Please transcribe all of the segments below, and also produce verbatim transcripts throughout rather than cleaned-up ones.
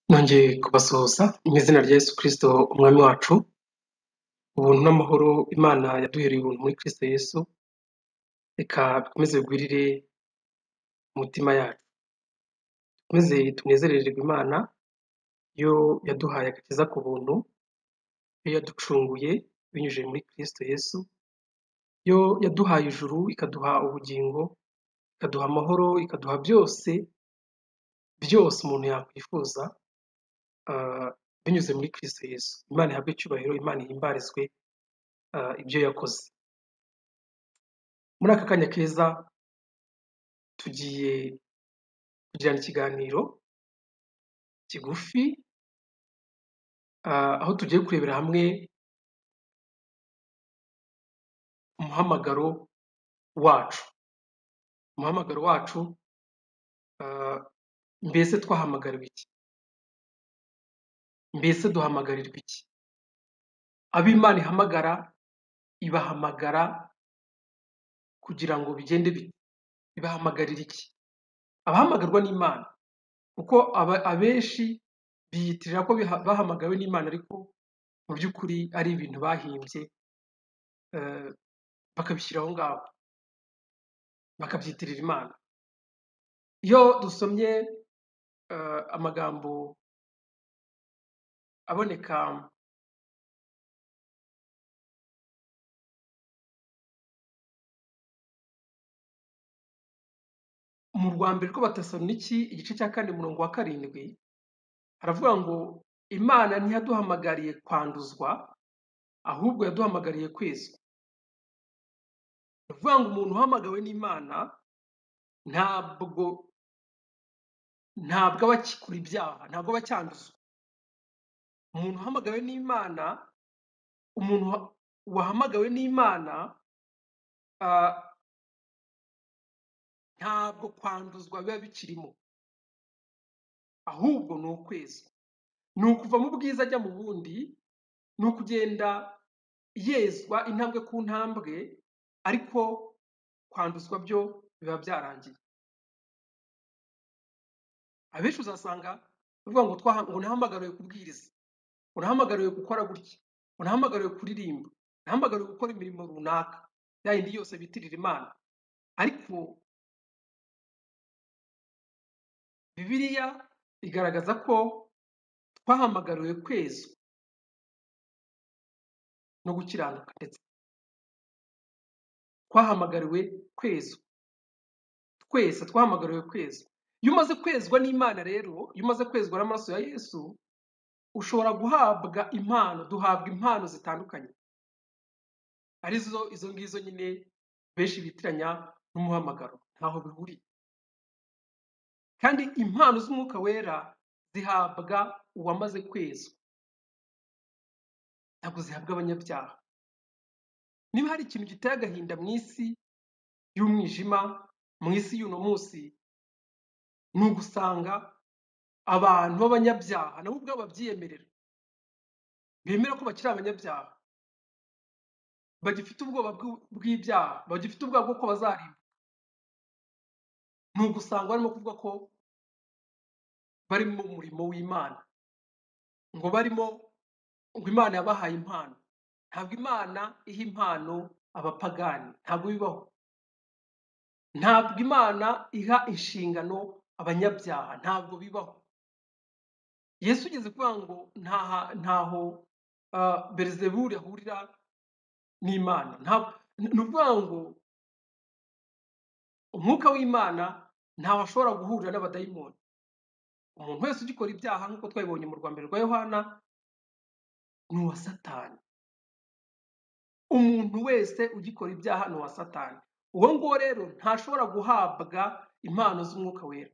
Nongeye kubasuhuza mu izina rya Yesu Kristo umwami wacu, ubuntu n'amahoro Imana yaduhereye ubuntu muri Kristo Yesu, reka bikomeze bigwirire umutima yacu, dukomeze tunezerererwe Imana yo yaduhaye agakiza ku buntu, yo yaducunguye binyuze muri Kristo Yesu, yo yaduhaye ijuru ikaduha ubugingo, ikaduha amahoro, ikaduha byose byose umuntu yakwifuza ah, binyuze muri Kristo Yesu. Imana ihabwe icyubahiro, Imana ihimbarizwe ah, ibyo yakoze. Muri aka kanya keza tugiye kugirana ikiganiro kigufi ah, aho tugiye kurebera hamwe umuhamagaro wacu. Umuhamagaro wacu ah, mbese twahamagariwe iki? Mbese duhamagarirwa iki? Abo Imana ihamagara ibahamagara kugira ngo bigende bite? Ibahamagarira iki? Abahamagarwa n'Imana, kuko aba- abenshi biyitirira ko biha- bahamagawe n'Imana, ariko mu by'ukuri ari ibintu bahimbye eh, bakabishyira aho ngaho, bakabyitirira Imana. Iyo dusomye eh, amagambo aboneka mu rwa mbere rw'Abatesaloniki igice cya kane umurongo wa karindwi, haravuga ngo Imana ntiyaduhamagariye kwanduzwa, ahubwo yaduhamagariye kwezwa. Ni ukuvuga ngo umuntu uhamagawe n'Imana ntabwo ntabwo aba akikora ibyaha, ntabwo aba acyanduzwa. Umuntu uhamagawe n'Imana, umuntu wa- wahamagawe n'Imana ah, ntabwo kwanduzwa biba bikirimo, ahubwo ni ukwezwa. Ni ukuva mu bwiza ajya mu bundi, ni ukugenda yezwa intambwe ku ntambwe, ariko kwanduzwa byo biba byarangiye. Abenshi uzasanga bavuga ngo twaha- ngo nahamagariwe kubwiriza, ngo nahamagariwe gukora gutya, ngo nahamagariwe kuririmba, nahamagariwe gukora imirimo runaka, ya yindi yose bitirira Imana. Ariko Bibiliya igaragaza ko twahamagariwe kwezwa no gukiranuka, ndetse twahamagariwe kwezwa, twese twahamagariwe kwezwa. Iyo umaze kwezwa n'Imana rero, iyo umaze kwezwa n'amaraso ya Yesu, ushobora guhabwa impano. Duhabwa impano zitandukanye, arizo izo ngizo nyine benshi bitiranya n'umuhamagaro, ntaho bihuriye. Kandi impano z'Umwuka Wera zihabwa uwamaze kwezwa, ntabwo zihabwa abanyabyaha. Niba hari ikintu giteye agahinda mu isi y'umwijima, mu isi y'uno munsi, ni ugusanga abantu b'abanyabyaha nabo ubwabo babyiyemerera, bemera ko bakiri abanyabyaha, bagifite ubwoba bw'u- bw'ibyaha, bagifite ubwoba bw'uko bazarimbuka. Ni ugusanga barimo kuvuga ko bari mu murimo w'Imana, ngo barimo ngo Imana yabahaye impano. Ntabwo Imana iha impano abapagani, ntabwo bibaho. Ntabwo Imana iha inshingano abanyabyaha, ntabwo bibaho. Yesu ugeze kuvuga ngo ntaha- ntaho ah, Belizebuli ahurira n'Imana. Nta- Ni ukuvuga ngo umwuka w'Imana ntawe ashobora guhurira n'abadayimoni. Umuntu wese ugikora ibyaha, nk'uko twabibonye mu rwa mbere rwa Yohana, ni uwa Satani. Umuntu wese ugikora ibyaha ni uwa Satani. Uwo nguwo rero ntashobora guhabwa impano z'Umwuka Wera.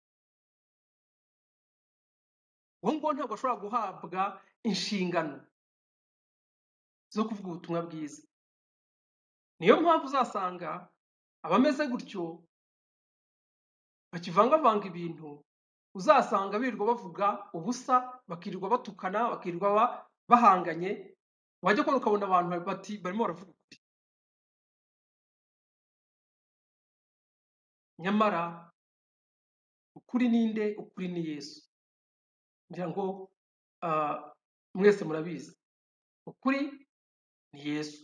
Uwo nguwo ntabwo ashobora guhabwa inshingano zo kuvuga ubutumwa bwiza. Niyo mpamvu uzasanga abameze gutyo bakivangavanga ibintu, uzasanga birirwa bavuga ubusa, bakirirwa batukana, bakirirwa ba- bahanganye, wajya kubona ukabona abantu bati barimo baravuga ukuri. Nyamara ukuri ni nde? Ukuri ni Yesu. ngira ngo ah, mwese murabizi ukuri ni Yesu.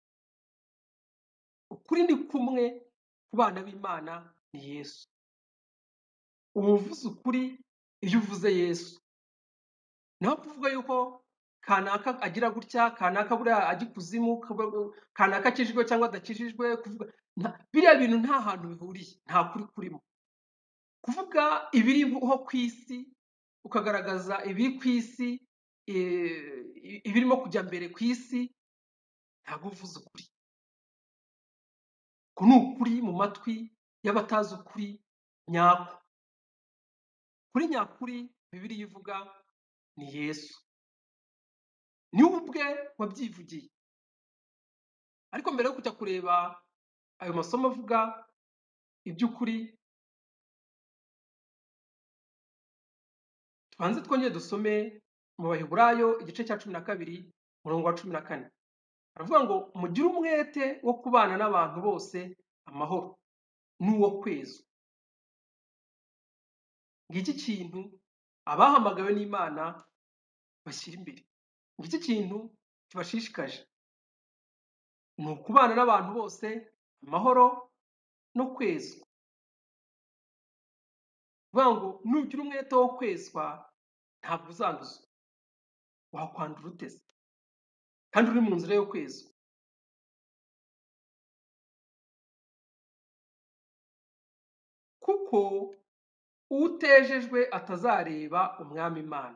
Ukuri ni kumwe ku bana b'Imana ni Yesu. Uba uvuze ukuri iyo uvuze Yesu. Naho kuvuga yuko kanaka agira gutya, kanaka buriya ajya ikuzimu, kaba- kanaka akijijwe cyangwa adakijijwe, kuvuga nta- biriya bintu nta hantu bihuriye, nta kuri kurimo. Kuvuga ibiriho ku isi, ukagaragaza ibiri ku isi, eh, ibirimo kujya mbere ku isi, ntabwo uvuze ukuri. Uku ni ukuri mu matwi y'abatazi ukuri nyako. Kuri nyakuri Bibiliya ivuga ni Yesu. Ni we ubwe wabyivugiye. Ariko mbere yo kujya kureba ayo masomo avuga iby'ukuri, tubanze twongere dusome mu Baheburayo igice cya cumi na kabiri umurongo wa cumi na kane. Aravuga ngo mugire umwete wo kubana n'abantu bose amahoro n'uwo kwezwa. Ngiki kintu abahamagawe n'Imana bashyira imbere. Ngiki kintu kibashishikaje. Ni ukubana n'abantu bose amahoro no kwezwa. Kuvuga ngo nugira umwete wo kwezwa ntabwo uzanduzwa. Wakwandura uteze kandi uri mu nzira yo kwezwa. Kuko utejejwe atazareba umwami Imana.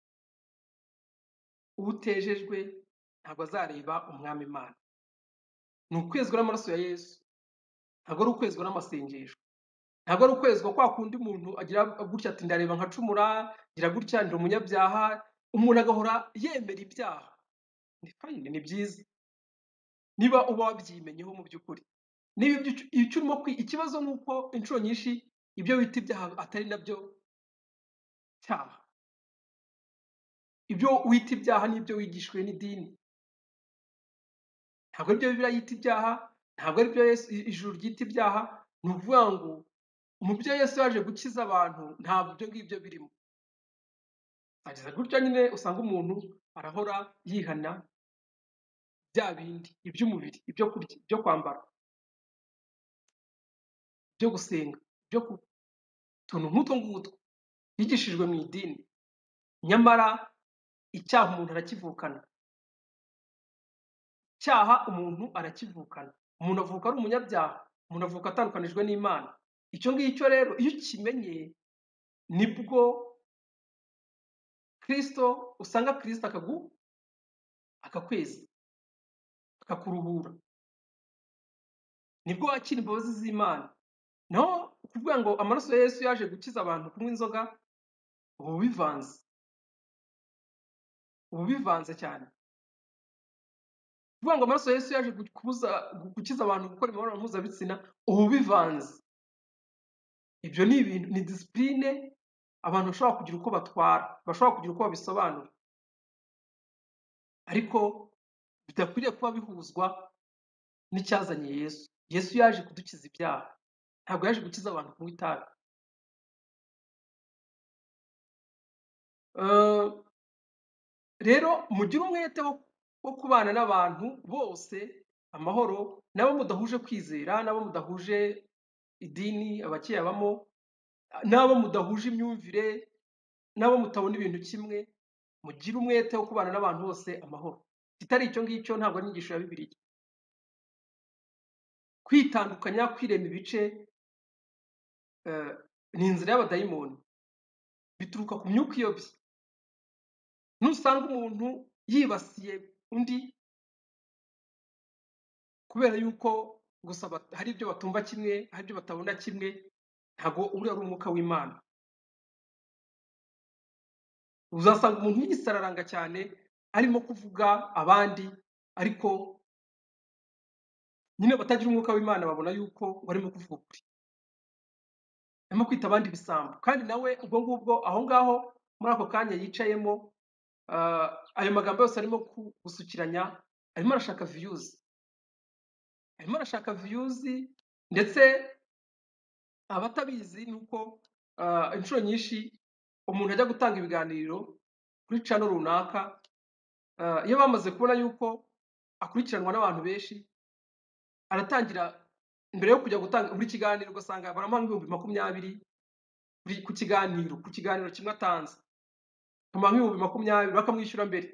Utejejwe ntabwo azareba umwami Imana. Ni ukwezwa n'amaraso ya Yesu, ntabwo ari ukwezwa n'amasengesho, ntabwo ari ukwezwa kwa kundi umuntu agira gutya ati ndareba nkacumura, ngira gutya ndi umunyabyaha, umuntu agahora yemera ibyaha. Ni fayini, ni byiza niba uba wabyimenyeho mu by'ukuri. Niba ibyo icyo urimo kwi ikibazo ni uko inshuro nyinshi ibyo wita ibyaha atari nabyo cyaha. Ibyo wita ibyaha n'ibyo wigishwe n'idini. Ntabwo ari byo Bibiliya yita ibyaha, ntabwo ari byo Yesu ijuru ryita ibyaha. Ni ukuvuga ngo mu byo Yesu yaje gukiza abantu ntabwo ibyo ngibyo birimo. Ageza gutya nyine usanga umuntu arahora yihana bya bindi, iby'umubiri, ibyo kurya, ibyo kwambara, ibyo gusenga, ibyo ku tuntu nk'utwo ngutwo yigishijwe mu idini. Nyamara icyaha umuntu arakivukana. Icyaha umuntu arakivukana. Umuntu avuka ari umunyabyaha, umuntu avuka atandukanijwe n'Imana. Icyo ngicyo rero iyo ukimenye nibwo Kristo usanga Kristo akagu akakweza, akakuruhura. Nibwo wakira imbabazi z'Imana. Naho kuvuga ngo amaraso ya Yesu yaje gukiza abantu kunywa inzoga, ubu bivanze. Ubu bivanze cyane. Kuvuga ngo amaraso ya Yesu yaje kubuza gukiza abantu gukora imibonano mpuzabitsina, ubu bivanze. Ibyo ni ibintu, ni disipurine abantu bashobora kugira uko batwara, bashobora kugira uko babisobanura. Ariko bidakwiriye kuba bihuzwa n'icyazanye Yesu. Yesu yaje kudukiza ibyaha, ntabwo yaje gukiza abantu kunywa itabi. Eh, rero mugire umwete wo, wo kubana n'abantu bose amahoro, nabo mudahuje kwizera, nabo mudahuje idini abakiyabamo, nabo mudahuje imyumvire, nabo mutabona ibintu kimwe. Mugire umwete wo kubana n'abantu bose amahoro. Kitari icyo ngicyo ntabwo ari inyigisho ya Bibiliya. Kwitandukanya, kwirema ibice, eh, ni inzira y'abadayimoni. Bituruka ku myuka iyobye. Nusanga umuntu yibasiye undi kubera yuko gusa bat- hari ibyo batumva kimwe, hari ibyo batabona kimwe, ntabwo uriya ari umwuka w'Imana. Uzasanga umuntu yisararanga cyane arimo kuvuga abandi, ariko nyine batagira umwuka w'Imana babona yuko barimo kuvuga ukuri. Arimo kwita abandi ibisambo, kandi nawe ubwo ngubwo aho ngaho muri ako kanya yicayemo, ah, ayo magambo yose arimo ku- gusukiranya, arimo arashaka viyuzi, arimo arashaka viyuzi. Ndetse abatabizi ni uko ah, inshuro nyinshi umuntu ajya gutanga ibiganiro kuri channel runaka, ah, iyo bamaze kubona yuko akurikiranwa n'abantu benshi, aratangira mbere yo kujya gutanga buri kiganiro ugasanga baramuha nk'ibihumbi makumyabiri buri- ku kiganiro ku kiganiro kimwe atanze, bamuha nk'ibihumbi makumyabiri bakamwishyura mbere,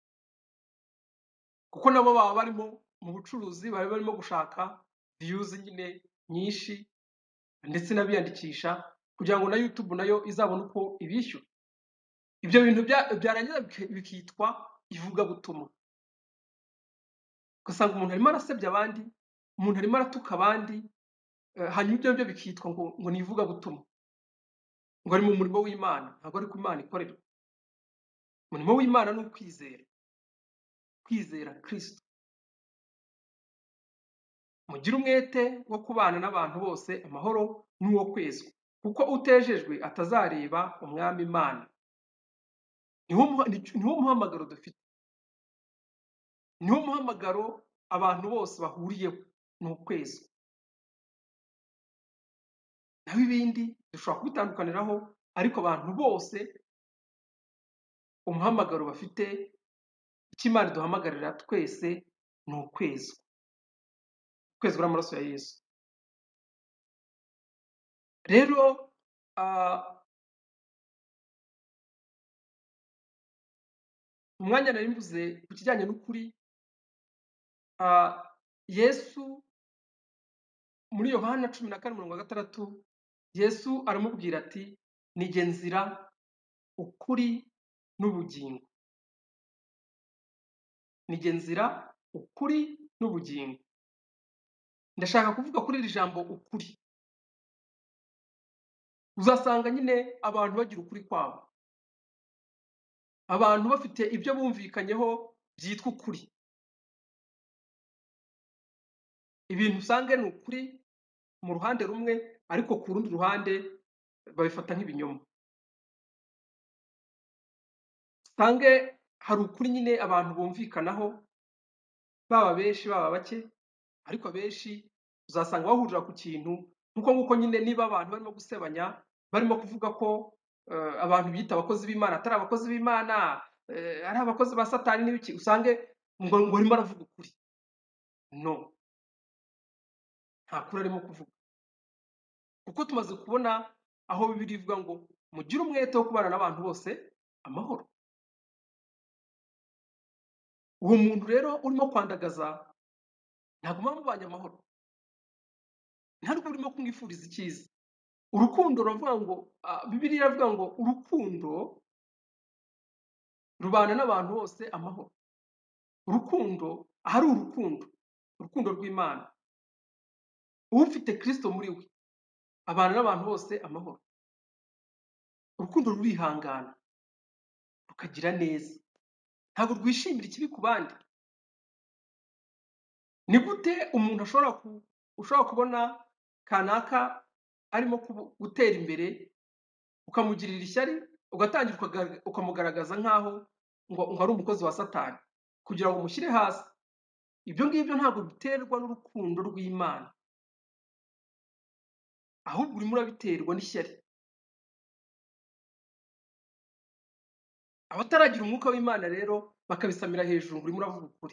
kuko nabo baba barimo mu bucuruzi, baba barimo gushaka views nyine nyinshi, ndetse n'abiyandikisha kugira ngo na YouTube nayo izabone uko ibishyura. Ibyo bintu bya- byarangiza biki- bikitwa ivugabutumwa, ugasanga umuntu arimo arasebya abandi, umuntu arimo aratuka abandi, eh, hanyuma ibyo byo bikitwa ngo ngo ni ivugabutumwa, ngo ari mu murimo w'Imana. Ntabwo ari ku Imana ikorera. Umurimo w'Imana ni ukwizera, kwizera Kristo. Mugire umwete wo kubana n'abantu bose amahoro n'uwo kwezwa, kuko utejejwe atazareba umwami Imana. Niwo muha- ni- niwo muhamagaro dufite, niwo muhamagaro abantu bose bahuriyeho, ni ukwezwa. Naho ibindi dushobora kubitandukaniraho, ariko abantu bose umuhamagaro bafite, icyo Imana iduhamagarira twese ni ukwezwa, ukwezwa n'amaraso ya Yesu. Rero ah, umwanya nari mvuze ku kijyanye n'ukuri, ah, Yesu muri Yohana cumi na kane mirongo gatandatu, Yesu aramubwira ati ni jye nzira, ukuri n'ubugingo. Ni jye nzira, ukuri n'ubugingo. Ndashaka kuvuga kuri iri jambo ukuri. Uzasanga nyine abantu bagira ukuri kwabo, abantu bafite ibyo bumvikanyeho byitwa ukuri. Ibintu usange ni ukuri mu ruhande rumwe, ariko ku rundi ruhande babifata nk'ibinyoma. Usange hari ukuri nyine abantu bumvikanaho, baba benshi baba bake, ariko abenshi uzasanga bahurira ku kintu, nkuko nguko nyine niba abantu barimo gusebanya, barimo kuvuga ko eh, abantu biyita abakozi b'Imana atari abakozi b'Imana, eh, ari abakozi ba Satani n'ibiki, usange ngo ngo arimo aravuga ukuri. No, nta kuri arimo kuvuga, kuko tumaze kubona aho Bibiliya ivuga ngo mugire umwete wo kubana n'abantu bose amahoro. Uwo muntu rero urimo kwandagaza ntabwo muba mubanye amahoro, nta nubwo urimo kumwifuriza icyiza. Urukundo ruravuga ngo ah, Bibiliya iravuga ngo urukundo rubana n'abantu bose amahoro. Urukundo, ahari urukundo, urukundo rw'Imana, ufite Kristo muri we abana n'abantu bose amahoro. Urukundo rurihangana, rukagira neza, ntabwo rwishimira ikibi ku bandi. Ni gute umuntu ashobora ku, ushobora kubona kanaka arimo kubu- gutera imbere, ukamugirira ishyari, ugatangira ukaga- ukamugaragaza nk'aho ngo ngo ari umukozi wa Satani kugira ngo umushyire hasi? Ibyo ngibyo ntabwo biterwa n'urukundo rw'Imana, ahubwo urimo urabiterwa n'ishyari. Abataragira umwuka w'Imana rero bakabisamira hejuru ngo urimo uravuga ukuri,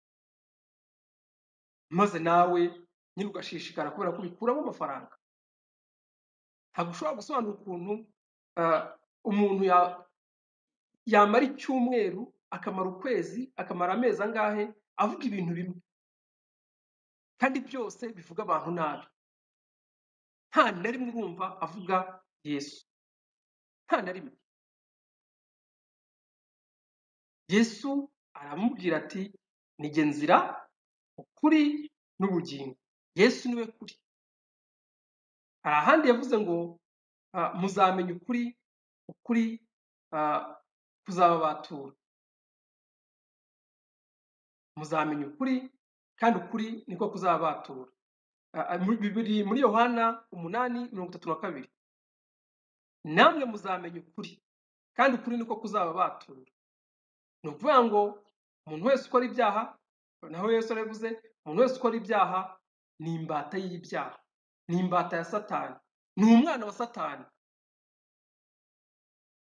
maze nawe nyine ugashishikara kubera ko bikuramo amafaranga. Ntabwo ushobora gusobanura ukuntu ah, umuntu ya- yamara icyumweru, akamara ukwezi, akamara amezi angahe avuga ibintu bimwe, kandi byose bivuga abantu nabi. Nta na rimwe urumva avuga Yesu, nta na rimwe. Yesu aramubwira ati ni jye nzira, ukuri n'ubugingo. Yesu niwe kuri. Hari ahandi yavuze ngo ah, muzamenya ukuri, ukuri ah, kuzababatura. Muzamenya ukuri, kandi ukuri niko kuzababatura. Ah, ah, muri bibiri muri Yohana umunani mirongo itatu na kabiri, namwe muzamenya ukuri, kandi ukuri niko kuzababatura. Ni ukuvuga ngo umuntu wese ukora ibyaha, naho Yesu arabivuze, umuntu wese ukora ibyaha ni imbata y'ibyaha, ni imbata ya Satani, ni umwana wa Satani.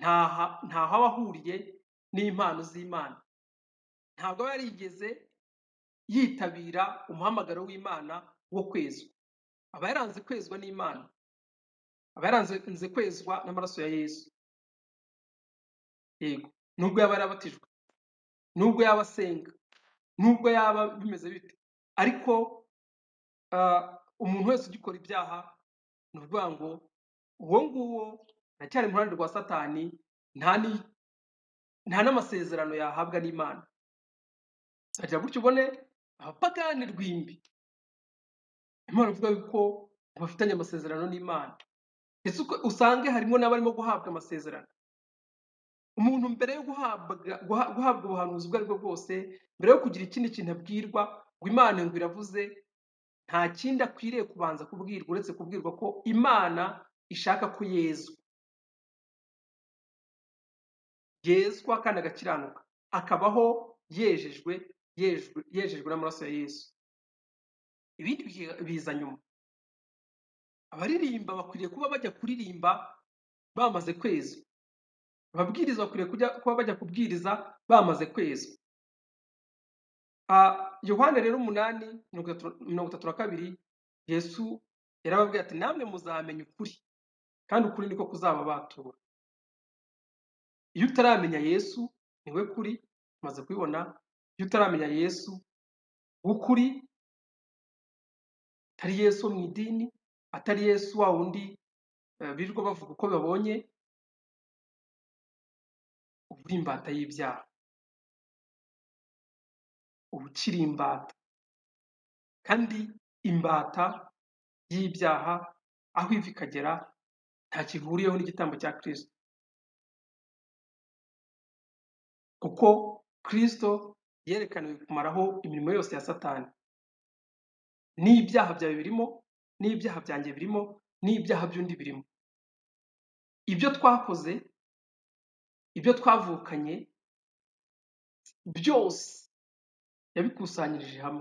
ntaha ntaho aba ahuriye n'impano z'Imana. Ntabwo aba yarigeze yitabira umuhamagaro w'Imana wo kwezwa. Aba yaranze kwezwa n'Imana. Aba yaranze kwezwa n'amaraso ya Yesu. Yego, nubwo yaba yarabatijwe, nubwo yaba asenga, nubwo yaba bimeze bite, ariko ah, umuntu wese ugikora ibyaha ni ukuvuga ngo uwo nguwo aracyari mu ruhande rwa Satani, nta ni nta n'amasezerano yahabwa n'Imana. Agira gutyo ubone abapagani rwimbi Imana ivuga yuko bafitanye amasezerano n'Imana, ndetse uko- usange harimo n'abarimo guhabwa amasezerano. Umuntu mbere yo guhabwa guha- guhabwa ubuhanuzi ubwo aribwo bwose, mbere yo kugira ikindi kintu abwirwa ngo Imana ngo iravuze, nta kindi akwiriye kubanza kubwirwa uretse kubwirwa ko Imana ishaka ko yezwa yezwa kandi agakiranuka, akabaho yejejwe yejejwe yejejwe n'amaraso ya Yesu. Ibindi bi- biza nyuma. Abaririmba bakwiriye kuba bajya kuririmba bamaze kwezwa. Ababwiriza bakwiriye kujya kuba bajya kubwiriza bamaze kwezwa. Ah, Yohana rero umunani mirongo itatu mirongo itatu na kabiri, Yesu yarababwiye ati namwe muzamenya ukuri kandi ukuri niko kuzababatura. Iyo utaramenya Yesu niwe kuri, umaze kubibona. Iyo utaramenya Yesu w'ukuri, atari Yesu wo mu idini, atari Yesu wa wundi eh, birirwa bavuga uko babonye, uba uri imbata y'ibyaha, uba ukiri imbata. Kandi imbata y'ibyaha aho iva ikagera nta kihuriyeho n'igitambo cya Kristo, kuko Kristo yerekaniwe kumaraho imirimo yose ya Satani. N'ibyaha byawe birimo, n'ibyaha byanjye birimo, n'ibyaha by'undi birimo. Ibyo twakoze, ibyo twavukanye, byose yabikusanyirije hamwe.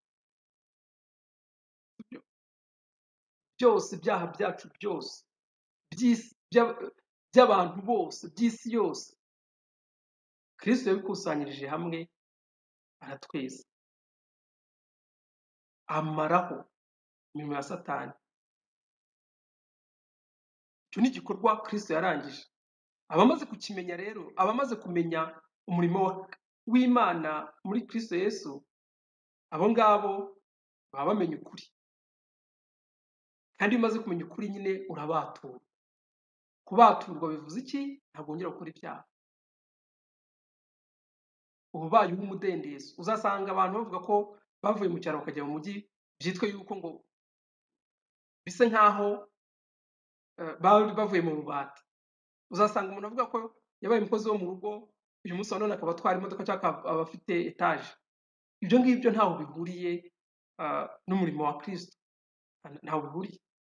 Byose, ibyaha byacu byose, by'isi, by'ab- by'abantu bose, by'isi yose, Kristo yabikusanyirije hamwe, aratweza, amaraho imirimo ya Satani. Icyo ni igikorwa Kristo yarangije. Abamaze kukimenya rero, abamaze kumenya umurimo wa- w'Imana muri Kristo Yesu, abo ngabo baba bamenya ukuri. Kandi iyo umaze kumenya ukuri nyine urabatura. Kubaturwa bivuze iki? Ntabwo wongera gukora ibyaha. Uba ubaye uw'umudendezo. Uzasanga abantu bavuga ko bavuye mu cyaro bakajya mu mujyi, byitwa yuko ngo bise nk'aho eh, bari bavuye mu bubata. Uzasanga umuntu avuga ko yabaye umukozi wo mu rugo, uyu munsi wa none akaba atwara imodoka cyangwa akaba aba afite etaje. Ibyo ngibyo ntaho bihuriye ah, n'umurimo wa Kristo, ntaho bihuriye.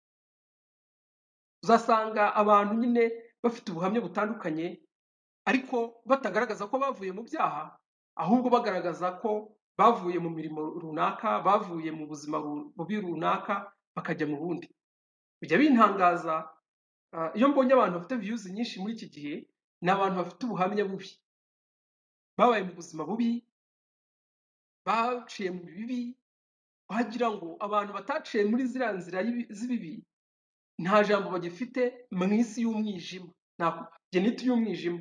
Uzasanga abantu nyine bafite ubuhamya butandukanye, ariko batagaragaza ko bavuye mu byaha, ahubwo bagaragaza ko bavuye mu mirimo runaka, bavuye mu buzima ru- bubi runaka bakajya mu bundi. Bijya bintangaza ah, iyo mbonye abantu bafite views nyinshi muri iki gihe, ni abantu bafite ubuhamya bubi, babaye mu buzima bubi, baciye mu bibi, wagira ngo abantu bataciye muri ziriya nzira y'ibi- z'ibibi nta jambo bagifite mu isi y'umwijima, nta geneti y'umwijima.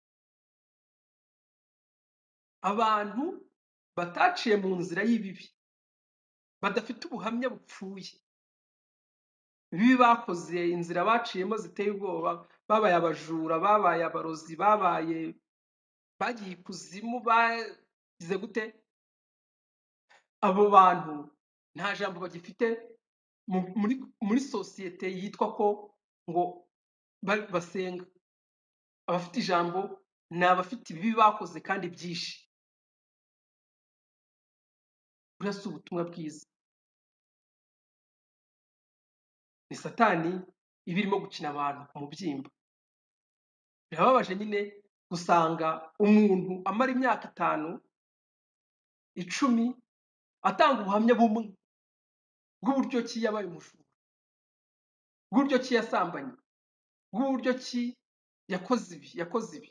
Abantu bataciye mu nzira y'ibibi, badafite ubuhamya bupfuye, ibibi bakoze, inzira baciyemo ziteye ubwoba, babaye abajura, babaye abarozi, babaye bagiye ikuzimu, bagize gute, abo bantu nta jambo bagifite mu- muri muri sosiyete yitwa ko ngo ba- basenga. Abafite ijambo ni abafite ibibi bakoze kandi byinshi. Buriya si ubutumwa bwiza. Ni Satani iba irimo gukina abantu ku mubyimba. Birababaje nyine gusanga umuntu amara imyaka itanu, icumi, atanga ubuhamya bumwe bw'uburyo ki yabaye umujura, bw'uburyo ki yasambanye, bw'uburyo ki yakoze ibi yakoze ibi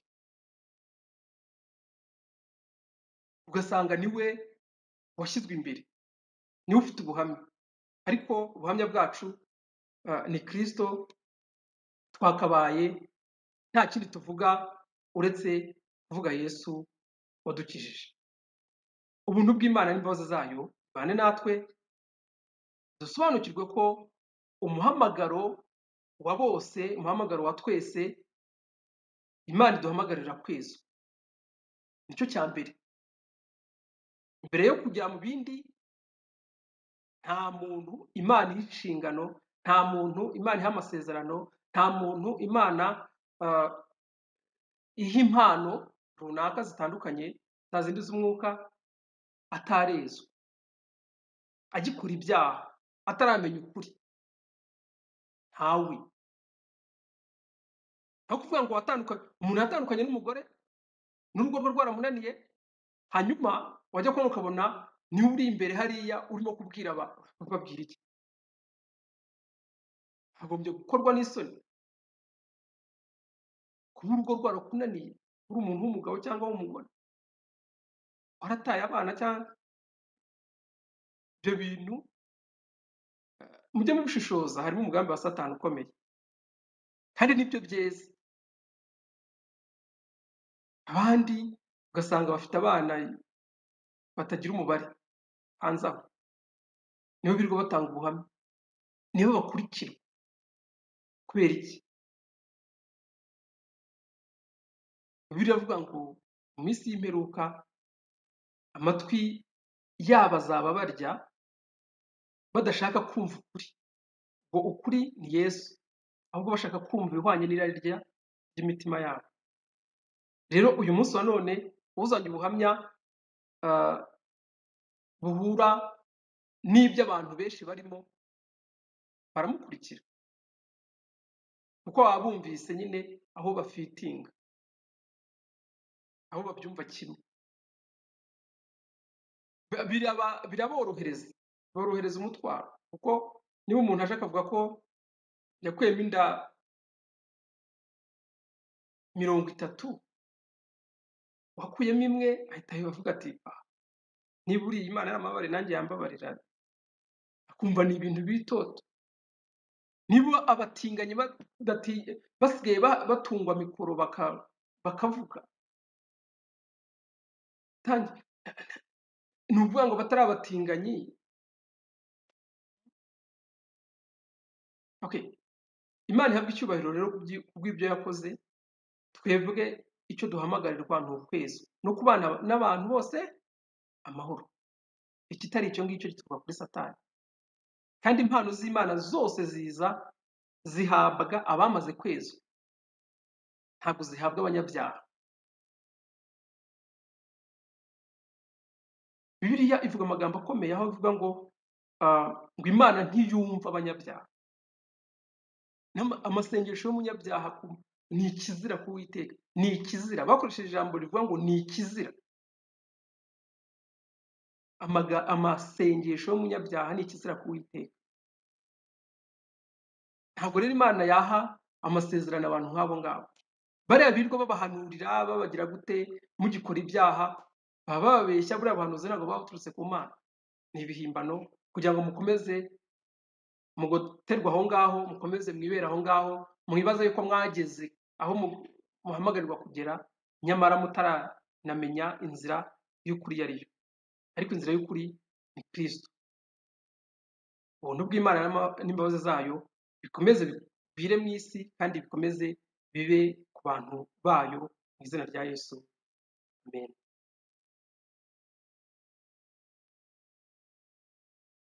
ugasanga niwe washyizwe imbere, niwe ufite ubuhamya, ariko ubuhamya bwacu ah, ni Kristo. Twakabaye nta kindi tuvuga uretse kuvuga Yesu wadukijije. Ubuntu bw'Imana n'imbabazi zayo bane natwe, dusobanukirwe ko umuhamagaro wa bose, umuhamagaro wa twese, Imana iduhamagarira kwezwa. Nicyo cya mbere. Mbere yo kujya mu bindi, nta muntu Imana iha inshingano, nta muntu Imana iha amasezerano, nta muntu Imana ah, iha impano runaka zitandukanye za zindi z'umwuka atarezwa, agikora ibyaha, ataramenya ukuri. Ntawe. Aho kuvuga ngo watandukanye, umuntu yatandukanye n'umugore n'urugo rwe rwaramunaniye, hanyuma wajya kubona ukabona niwe uri imbere hariya urimo kubwira abantu. Babwira iki? Hagombye gukorwa n'isoni kuba urugo rwarakunaniye, uri umuntu w'umugabo cyangwa w'umugore, warataye abana cyangwa ibyo bintu. Mujye mubishishoza, harimo umugambi wa Satani ukomeye, kandi nibyo byeze. Abandi ugasanga bafite abana batagira umubare hanze aho, nibo birirwa batanga ubuhamya, nibo bakurikirwa. Kubera iki? Bibiliya iravuga ngo mu minsi y'imperuka amatwi yabo azaba barya badashaka kumva ukuri, ngo ukuri ni Yesu, ahubwo bashaka kumva ibihwanye n'irari rya- ry'imitima yabo. Rero uyu munsi wa none uzanye ubuhamya ah, buhura n'ibyo abantu benshi barimo, baramukurikira kuko baba bumvise nyine aho bafitinga, aho babyumva kimwe. Ba- biraba- biraborohereza, borohereza umutwaro, kuko niba umuntu aje akavuga ko yakuyemo inda mirongo itatu, wakuyemo imwe ahita avuga ati "Ah, niba uriya Imana yaramabare nanjye yambabarira", akumva ni ibintu bitoto. Niba abatinganyi badati- basigaye ba- batungwa mikoro baka- bakavuga, tangi- ni ukuvuga ngo batari abatinganyi. Okay. Imana ihabwa icyubahiro rero kubyi- kubw'ibyo yakoze. Twebwe icyo duhamagarirwa ni ukwezi no kubana n'abantu bose amahoro. Ikitari icyo ngicyo gituruka kuri Satani, kandi impano z'Imana zose ziza zihabwa abamaze kwezwa, ntabwo zihabwa abanyabyaha. Bibiliya ivuga amagambo akomeye, aho ivuga ngo ah, ngo Imana ntiyumva abanyabyaha. N'ama- amasengesho y'umunyabyaha ku- ni ikizira ku Uwiteka, ni ikizira. Bakoresheje ijambo rivuga ngo ni ikizira. Amaga- amasengesho y'umunyabyaha ni ikizira ku Uwiteka. Ntabwo rero Imana yaha amasezerano abantu nk'abo ngabo. Bariya birirwa babahanurira babagira gute mugikora ibyaha, baba bababeshya. Buriya buhanuzi ntabwo buba buturutse ku Mana, ni ibihimbano kugira ngo mukomeze mugoterwa aho ngaho, mukomeze mwibera aho ngaho, mwibaze yuko mwageze aho mu- muhamagarirwa kugera, nyamara mutaranamenya inzira y'ukuri iyo ari yo. Ariko inzira y'ukuri ni Kristo. Ubuntu bw'Imana n'ama- n'imbabazi zayo bikomeze bire mu isi, kandi bikomeze bibe ku bantu bayo, mu izina rya Yesu. Amen.